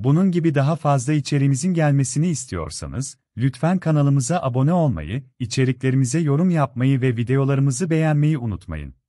Bunun gibi daha fazla içeriğimizin gelmesini istiyorsanız, lütfen kanalımıza abone olmayı, içeriklerimize yorum yapmayı ve videolarımızı beğenmeyi unutmayın.